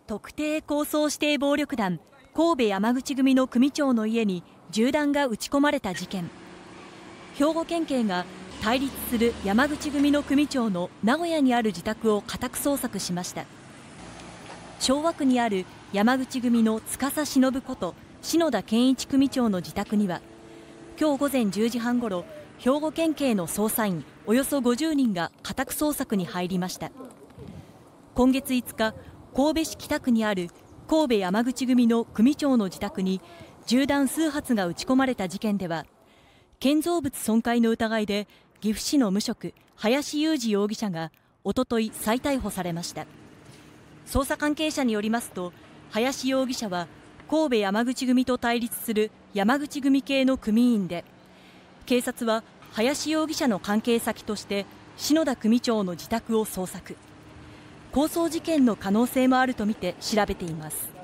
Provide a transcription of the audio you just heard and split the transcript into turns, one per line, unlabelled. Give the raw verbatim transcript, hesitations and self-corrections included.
特定抗争指定暴力団神戸山口組の組長の家に銃弾が撃ち込まれた事件。兵庫県警が対立する山口組の組長の名古屋にある自宅を家宅捜索しました。昭和区にある山口組の司忍こと篠田健一組長の自宅には、今日午前じゅうじはんごろ、兵庫県警の捜査員およそごじゅうにんが家宅捜索に入りました。今月いつか、神戸市北区にある神戸山口組の組長の自宅に銃弾数発が撃ち込まれた事件では、建造物損壊の疑いで岐阜市の無職林雄司容疑者がおととい再逮捕されました。捜査関係者によりますと、林容疑者は神戸山口組と対立する山口組系の組員で、警察は林容疑者の関係先として篠田組長の自宅を捜索。抗争事件の可能性もあるとみて調べています。